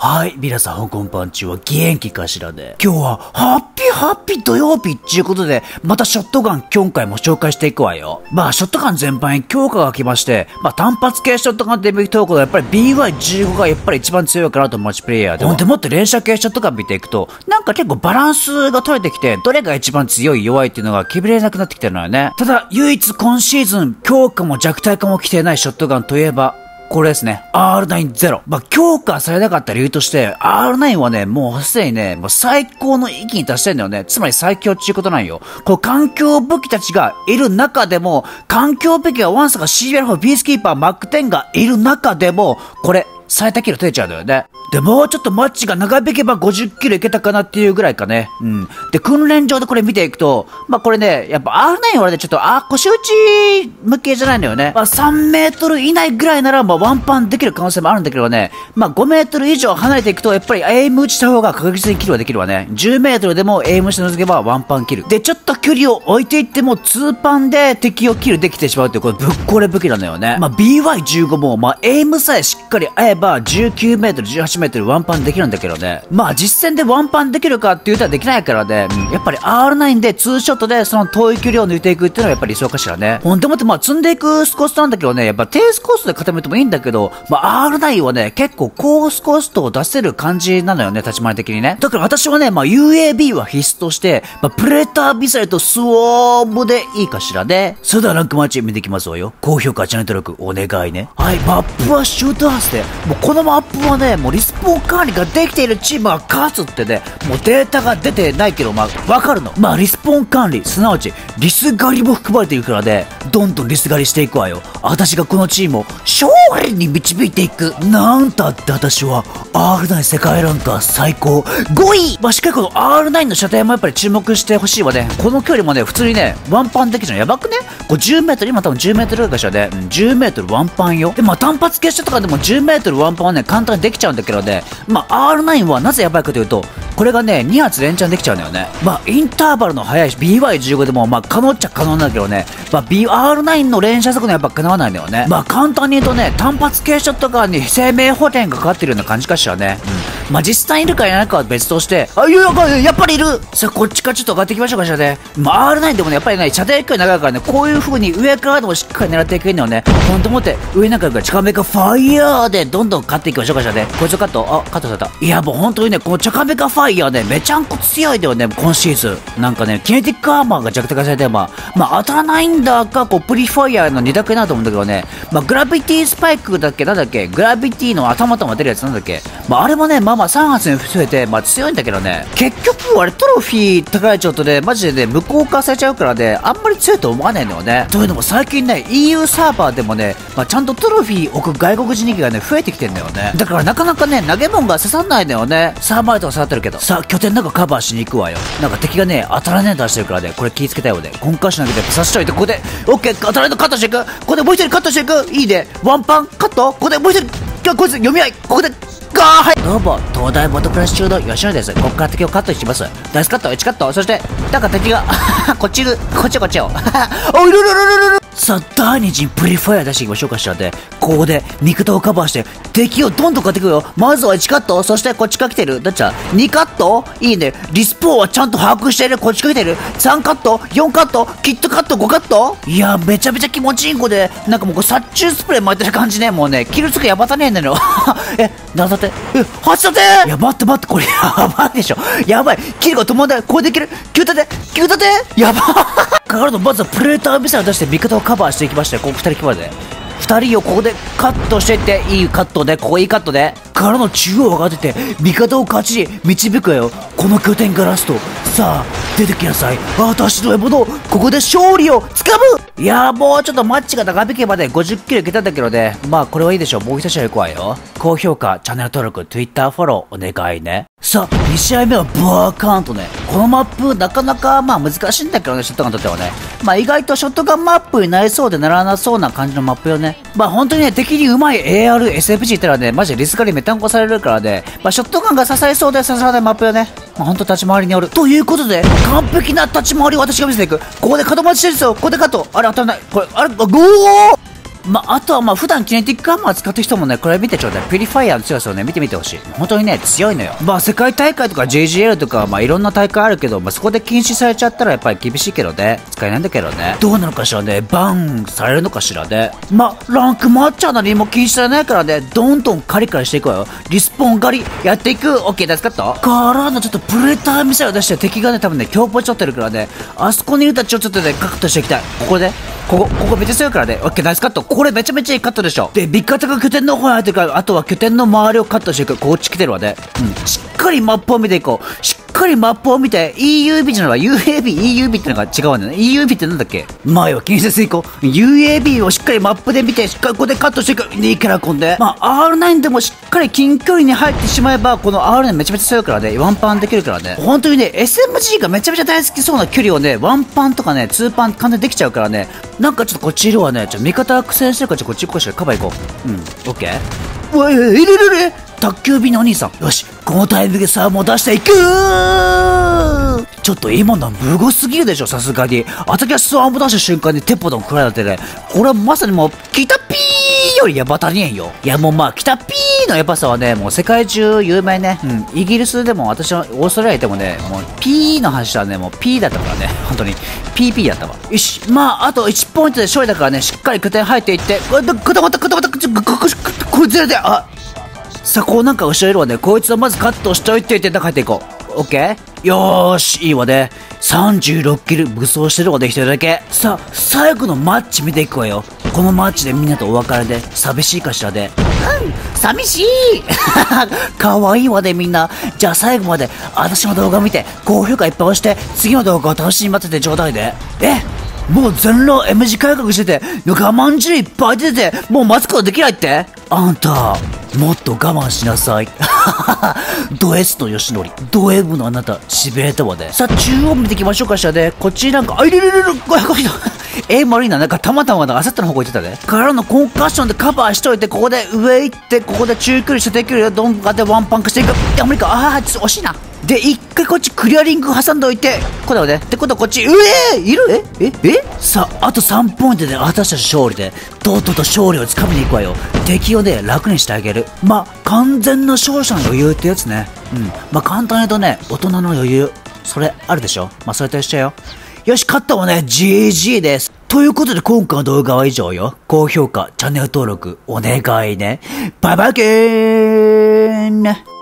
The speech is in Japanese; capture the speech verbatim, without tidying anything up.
はい、皆さん、こんばんちは元気かしらね。今日は、ハッピーハッピー土曜日っていうことで、またショットガン今回も紹介していくわよ。まあ、ショットガン全般に強化が来まして、まあ、単発系ショットガンデビュートークのやっぱり ビーワイじゅうご がやっぱり一番強いかなとマルチプレイヤーで。ほんでもっと連射系ショットガン見ていくと、なんか結構バランスが取れてきて、どれが一番強い弱いっていうのが決めれなくなってきてるのよね。ただ、唯一今シーズン、強化も弱体化も来てないショットガンといえば、これですね。アールナインゼロ。まあ、強化されなかった理由として、アールナイン はね、もうすでにね、もう最高の域に達してんだよね。つまり最強っていうことなんよ。こう、環境武器たちがいる中でも、環境武器がワンサが シービーアールフォー ピースキーパーマックテンがいる中でも、これ、最多キル取れちゃうんだよね。で、もうちょっとマッチが長引けばごじゅっキルいけたかなっていうぐらいかね。うん。で、訓練場でこれ見ていくと、まあ、これね、やっぱ アールナイン はね、ちょっと、あ、腰打ち向けじゃないんだよね。まあ、さんメートル以内ぐらいなら、まあ、ワンパンできる可能性もあるんだけどね。まあ、ごメートル以上離れていくと、やっぱりエイム打ちした方が確実にキルはできるわね。じゅうメートルでもエイムして除けばワンパンキル。で、ちょっと距離を置いていっても、ツーパンで敵をキルできてしまうっていう、これぶっ壊れ武器なのよね。まあ、ビーワイじゅうご も、まあ、エイムさえしっかり合えば、じゅうきゅうメートル、じゅうはちメートルワンパンできるんだけどね。まあ実戦でワンパンできるかって言ったらできないからね、うん、やっぱり アールナイン でツーショットでその遠い距離を抜いていくっていうのがやっぱり理想かしらね。ほんでもってまあ積んでいくコストなんだけどね、やっぱ低コストで固めてもいいんだけど、まあ アールナイン はね、結構高コストを出せる感じなのよね、立ち回り的にね。だから私はね、まあ ユーエービー は必須として、まあプレーターミサイルとスウォームでいいかしらね。それではランクマッチ見ていきますわよ。高評価、チャンネル登録お願いね。はい、マップはシュートハウスで、もうこのマップはね、もうリスポーン管理ができているチームが勝つってね、もうデータが出てないけど、まあ、わかるの。まあ、リスポーン管理、すなわち、リス狩りも含まれているからね、どんどんリス狩りしていくわよ。私がこのチームを勝利に導いていく。なんたって私は、アールナイン 世界ランカー最高ごい。まあ、しっかりこの アールナイン の射程もやっぱり注目してほしいわね。この距離もね、普通にね、ワンパンできるのやばくね。こうじゅうメートル、今多分じゅうメートルぐらいかしらね、うん、じゅうメートルワンパンよ。で、まあ、単発決勝とかでもじゅうメートルワンパンはね、簡単にできちゃうんだけどね、まあ、アールナイン はなぜやばいかというと、これがね、に発連チャンできちゃうんだよね。まあ、インターバルの速いし、ビーワイじゅうご でも、まあ、可能っちゃ可能なんだけどね、まあ、B、アールナイン の連射速度にやっぱかなわないんだよね。まあ、簡単に言うとね、単発系ショットガンに生命保険がかかってるような感じかしらね。うん。まあ、実際いるかいないかは別として、あ、いやいや、やっぱりいる。さあ、こっちからちょっと上がっていきましょうかしらね。まあ、アールナイン でもね、やっぱりね、射程距離長いからね、こういう風に上からでもしっかり狙っていけるのよね。ほんと思って、上なんかから近めかファイヤーでどんどん勝っていきましょうかしらね。こいつカット、あ、カットされた。いや、もう本当にね、このチャカメカファイヤーね、めちゃんこ強いだよね、今シーズン。なんかね、キネティックアーマーが弱体化されて、まあ、まあ、当たらないんだか、こう、プリファイヤーのに択になると思うんだけどね、まあ、グラビティスパイクだっけ、なんだっけ、グラビティの頭とも出るやつなんだっけ、まあ、あれもね、まあまあさん発に増えて、まあ強いんだけどね、結局、あれトロフィー高いちょっとで、マジでね、無効化されちゃうからね、あんまり強いと思わないんだよね。というのも最近ね、イーユー サーバーでもね、まあ、ちゃんとトロフィー置く外国人人気がね、増えてきてんだよね。だからなかなかね、投げ物が刺さんないんだよね。サーバーとか触ってるけど。さあ、拠点なんかカバーしに行くわよ。なんか敵がね、当たらねえ出してるからね、これ気ぃつけたいよね。コンカッション投げて刺しといて、ここで、オッケー、当たらないとカットしていく。ここでもう一人カットしていく。いいね。ワンパンカット。ここでもう一人、今日こいつ読み合い。ここで、ガーはい。どうも、東大元暮らし中の吉野です。ここから敵をカットしてきます。ダイスカット、いちカット。そして、なんか敵が、こっちいる。こっちこっちよ。おいるるるるるる。さあ、第二陣プリファイア出していきましょうかしらで、ここで味方をカバーして敵をどんどん買っていくよ。まずはいちカット、そしてこっちから来てる。だっちゃにカット、いいね。リスポーンはちゃんと把握してる。こっちから来てる。さんカット、よんカット、キットカット、ごカット。いや、めちゃめちゃ気持ちいい子で、なんかもう殺虫スプレー巻いてる感じね。もうね、キルつくやばたねえんだよ。え、なんだって、え、はち立て。いや、待って待って、これやばいでしょ。やばい。キルが止まんない。これできる。きゅう立て、きゅう立て。やばかかるの、まずはプレーターミサイル出して味方をカバーしていきましたよ。ここふたり来までふたりをここでカットしていって、いいカットで、ここいいカットでからの中央を上がってて味方を勝ちに導くよ。この拠点からラスト、さあ出てきなさい。私の獲物、ここで勝利をつかむ。いやー、もうちょっとマッチが長引けばね、ごじゅっキロいけたんだけどね、まあこれはいいでしょう。もう一試合行くわよ。高評価、チャンネル登録、Twitter フォローお願いね。さあ、に試合目はバーカーンとね、このマップなかなかまあ難しいんだけどね、ショットガンにとってはね。まあ意外とショットガンマップになりそうでならなそうな感じのマップよね。まあ本当にね、敵にうまい エーアール、エスエフジー いったらね、マジでリスカリめたんこされるからね、まあショットガンが支えそうで支えないマップよね。まあ本当立ち回りによる。ということで、完璧な立ち回りを私が見せていく。ここで角待ちしてるんですよ。ここでカット。あれ当たらない。これ、あれ、ゴーまあ、あとはまあ、普段キネティックアーマー使ってる人もね、これ見てちょうだい。ピュリファイアの強さをね、見てみてほしい。本当にね、強いのよ。まあ、世界大会とか ジェージーエル とか、まあ、いろんな大会あるけど、まあ、そこで禁止されちゃったらやっぱり厳しいけどね。使えないんだけどね。どうなのかしらね。バンされるのかしらね。まあ、ランクマッチャーなりも禁止されないからね、どんどんカリカリしていくわよ。リスポン狩りやっていく。オッケー、助かったからのちょっとプレターミサイルを出して敵がね、多分ね、強ポチ取ってるからね、あそこにいるたちをちょっとね、カットしていきたい。ここで、ここ、ここめっちゃ強いからね。オッケー、ナイスカット。これめちゃめちゃいいカットでしょ。で、ビッカタが拠点の方に入ってるから、あとは拠点の周りをカットしていく。こっち来てるわね。うん。しっかりマップを見ていこう。しっかりマップを見て、イーユービー じゃないわ。ユーエービー、イーユービー ってのが違うんだよね。イーユービー ってなんだっけ。前は近接移行。ユーエービー をしっかりマップで見て、しっかりここでカットしていく。いいキャラコンで。まあ、アールナイン でもしっかり近距離に入ってしまえば、この アールナイン めちゃめちゃ強いからね、ワンパンできるからね。本当にね、エスエムジー がめちゃめちゃ大好きそうな距離をね、ワンパンとかね、ツーパン簡単にできちゃうからね、なんかちょっとこっちいるわね。ちょっと味方が苦戦してるから、ちょっとこっち行こうしら、カバー行こう。うん、オッケー。うわ、いるいるいる宅急便のお兄さん。よし、このタイミングでサーモンを出していくー。ちょっと今のは無語すぎるでしょ、さすがに。あたきはスワンを出した瞬間にテポドン食られてね、これはまさにもう、キタピーよりヤバ足りえんよ。いやもうまあ、キタピーのヤバさはね、もう世界中有名ね。うん、イギリスでも私はオーストラリアでもね、もう、ピーの話はね、もうピーだったからね、本当に。ピーピーだったわ。よし、まあ、あといちポイントで勝利だからね、しっかり拠点入っていって、これ、固まった、固まった、これずれて、あ、さあ、こうなんか後ろいるわね。こいつをまずカットしといて、って中入っていこう。オッケーよーし、いいわね。さんじゅうろっキル武装してるわね、一人だけ。さあ、最後のマッチ見ていくわよ。このマッチでみんなとお別れで、寂しいかしらで。うん、寂しいかわいいわね、みんな。じゃあ最後まで、私の動画見て、高評価いっぱい押して、次の動画を楽しみに待っててちょうだいで。えもう全裸 M 字改革してて、我慢汁いっぱい出てて、もう待つことできないって。あんた、もっと我慢しなさい。ド S の吉典、ド M のあなた、しびれたわね。さあ、中央見ていきましょうかしらね。こっちなんか、あ、いるいるいる、これ、これ、えー、悪いな、なんかたまたまあさっての方向行ってたね。からのコンカッションでカバーしといて、ここで上行って、ここで中距離、射程距離をどんかでワンパンクしていく。いや、無理か、ああ、ちょっと惜しいな。で、一回こっちクリアリング挟んでおいて、これだよね。ってことはこっち、うえーいるえええさあ、あとさんポイントで私たち勝利で、とうとうと勝利をつかみに行くわよ。敵をね、楽にしてあげる。まあ、完全な勝者の余裕ってやつね。うん。まあ、簡単に言うとね、大人の余裕。それ、あるでしょ。まあ、それと一緒よ。よし、勝ったわね。ジージー です。ということで今回の動画は以上よ。高評価、チャンネル登録、お願いね。バイバイケーン